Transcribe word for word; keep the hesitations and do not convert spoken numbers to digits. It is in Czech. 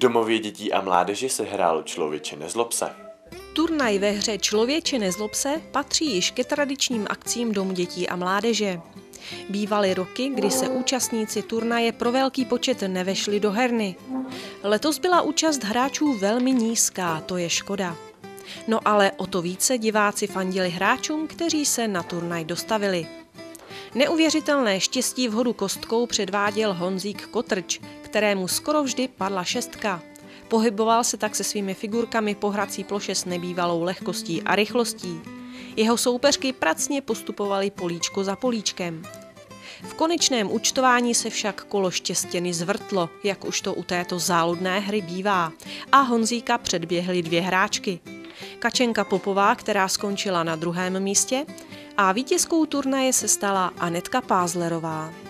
domově dětí a mládeže se hrálo Člověče nezlob se. Turnaj ve hře Člověče nezlob se patří již ke tradičním akcím Domu dětí a mládeže. Bývaly roky, kdy se účastníci turnaje pro velký počet nevešli do herny. Letos byla účast hráčů velmi nízká, to je škoda. No ale o to více diváci fandili hráčům, kteří se na turnaj dostavili. Neuvěřitelné štěstí v hodu kostkou předváděl Honzík Kotrč, kterému skoro vždy padla šestka. Pohyboval se tak se svými figurkami po hrací ploše s nebývalou lehkostí a rychlostí. Jeho soupeřky pracně postupovaly políčko za políčkem. V konečném účtování se však kolo štěstěny zvrtlo, jak už to u této záludné hry bývá, a Honzíka předběhly dvě hráčky. Kačenka Popová, která skončila na druhém místě, a vítězkou turnaje se stala Anetka Pázlerová.